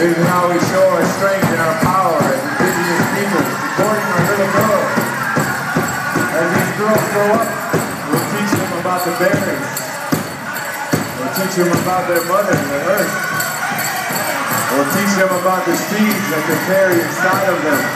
This is how we show our strength and our power as indigenous people, supporting our little girls. As these girls grow up, we'll teach them about the berries. We'll teach them about their mother, the earth. We'll teach them about the seeds that they carry inside of them.